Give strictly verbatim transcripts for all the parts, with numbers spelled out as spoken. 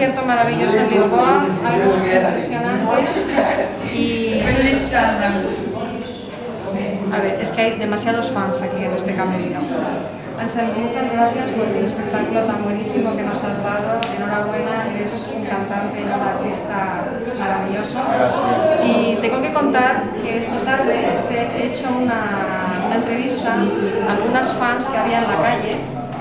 concierto maravilloso en Lisboa, algo impresionante. Y a ver, es que hay demasiados fans aquí en este camerino. Anselmo, muchas gracias por el espectáculo tan buenísimo que nos has dado. Enhorabuena, eres un cantante y un artista maravilloso. Y tengo que contar que esta tarde te he hecho una, una entrevista a algunas fans que había en la calle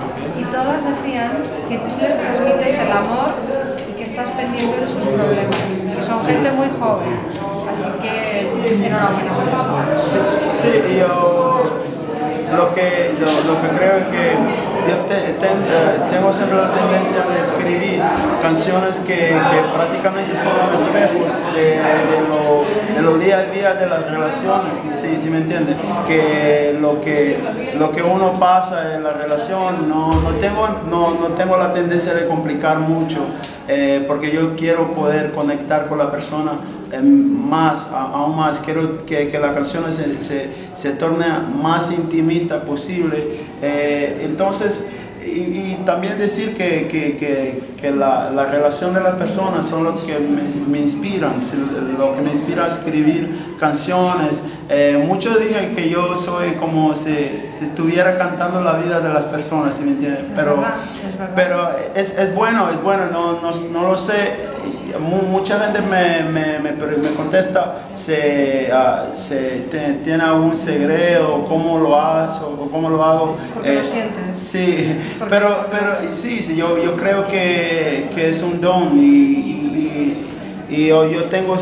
y todas decían que tú les transmites el amor y que estás pendiente de sus problemas. Y son gente muy joven, así que enhorabuena por eso. Sí, sí, yo... Lo que, lo, lo que creo es que yo te, te, tengo siempre la tendencia de escribir canciones que, que prácticamente son espejos de, de, lo, de los día a día de las relaciones, ¿sí, sí me entiendes? Que lo, que lo que uno pasa en la relación, no, no, tengo, no, no tengo la tendencia de complicar mucho, eh, porque yo quiero poder conectar con la persona Eh, más, a, aún más, quiero que, que la canción se, se, se torne más intimista posible, eh, entonces, y, y también decir que, que, que, que la, la relación de las personas son lo que me, me inspiran, lo que me inspira a escribir canciones. Eh, muchos dicen que yo soy como si, si estuviera cantando la vida de las personas, ¿sí me entienden? Pero, es verdad, es verdad. pero es, es bueno, es bueno, no, no, no lo sé. Mucha gente me, me, me, me contesta si uh, se te, tiene algún secreto, cómo lo haces o cómo lo hago. Porque eh, lo sientes. Sí, pero, pero sí, sí, yo, yo creo que, que es un don y, y, y yo, yo tengo,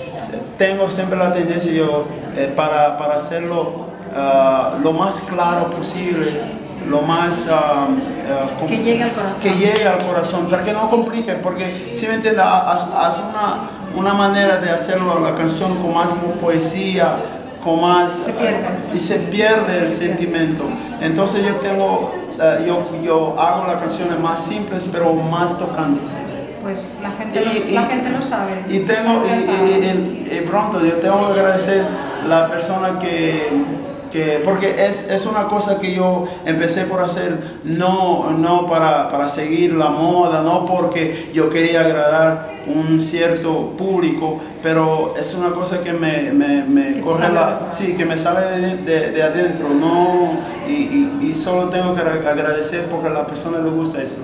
tengo siempre la tendencia yo, eh, para, para hacerlo uh, lo más claro posible. Lo más uh, uh, que llegue al corazón, que llegue al corazón, para que no complique, porque si me entiendes, hace una, una manera de hacerlo la canción con más poesía, con más se pierde. Uh, y se pierde el sentimiento. Entonces yo tengo, uh, yo, yo hago las canciones más simples pero más tocantes. Pues la gente, y, lo, la y, gente lo sabe. Y tengo, y, y, y, y pronto yo tengo que agradecer a la persona que Que, porque es, es una cosa que yo empecé por hacer no, no para, para seguir la moda, no porque yo quería agradar un cierto público, pero es una cosa que me, me, me corre la, sí, que me sale de, de, de adentro, no, y, y, y solo tengo que agradecer porque a la persona le gusta eso.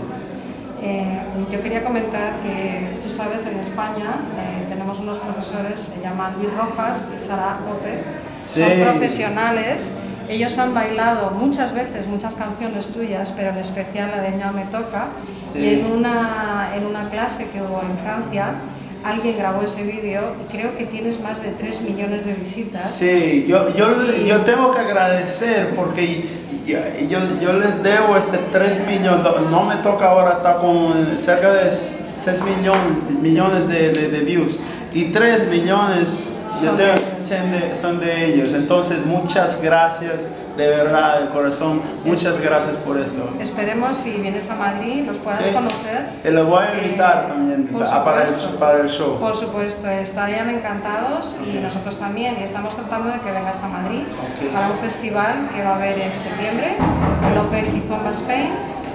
Eh, yo quería comentar que tú sabes, en España eh, tenemos unos profesores, se llaman Luis Rojas y Sara López, sí. Son profesionales, ellos han bailado muchas veces muchas canciones tuyas, pero en especial la de Ya me toca, sí. Y en una, en una clase que hubo en Francia, alguien grabó ese vídeo y creo que tienes más de tres millones de visitas. Sí, yo, yo, y... yo tengo que agradecer porque yo, yo, yo les debo este tres millones, no me toca ahora, está con cerca de seis millones, millones de, de, de views y tres millones son de, son, de, son de ellos. Entonces muchas gracias, de verdad, de corazón, muchas gracias por esto. Esperemos si vienes a Madrid los puedas sí. conocer. Y los voy a invitar eh, también para el, para el show. Por supuesto, estarían encantados y nosotros también. Y estamos tratando de que vengas a Madrid okay. para un festival que va a haber en septiembre, el Open Kizomba Spain,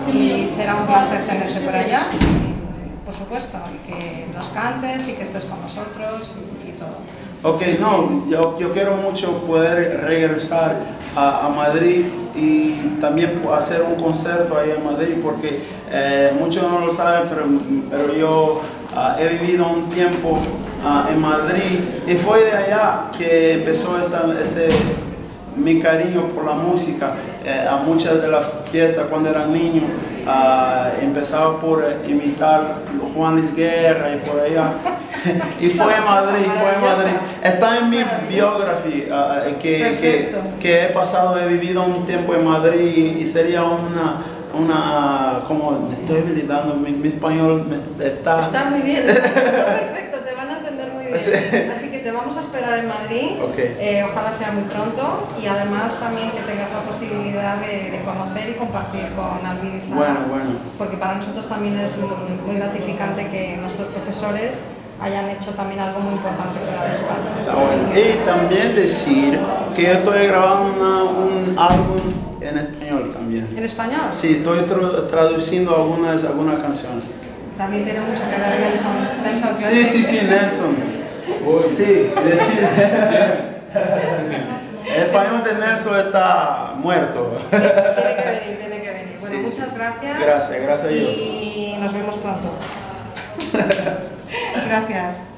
y será un placer tenerte por allá. Por supuesto, y que nos cantes y que estés con nosotros y, y todo. Ok, no, yo, yo quiero mucho poder regresar a, a Madrid y también hacer un concierto ahí en Madrid porque eh, muchos no lo saben, pero, pero yo uh, he vivido un tiempo uh, en Madrid y fue de allá que empezó esta, este, mi cariño por la música. Eh, a muchas de las fiestas cuando era niño uh, empezaba por uh, imitar Juan Luis Guerra y por allá. Y fue en Madrid, fue en Madrid. Está en mi biografía uh, que, que, que he pasado, he vivido un tiempo en Madrid y, y sería una, una, como estoy habilitando, mi, mi español me, está... Está muy bien, está, está perfecto, te van a entender muy bien. Sí. Así que te vamos a esperar en Madrid, okay. eh, ojalá sea muy pronto y además también que tengas la posibilidad de, de conocer y compartir con Alvin y Sara. Bueno, bueno. Porque para nosotros también es muy, muy gratificante que nuestros profesores hayan hecho también algo muy importante fuera de España. Bueno. Que... Y también decir que yo estoy grabando una, un álbum en español también. ¿En español? Sí, estoy tra traduciendo algunas, algunas canciones. también tiene mucho que ver Nelson. Nelson Sí, sí, sí, Nelson. Sí, decir. El español de Nelson está muerto. Sí, tiene que venir, tiene que venir. Bueno, Sí, muchas sí. gracias. Gracias, gracias a Dios. Y nos vemos pronto. Gracias.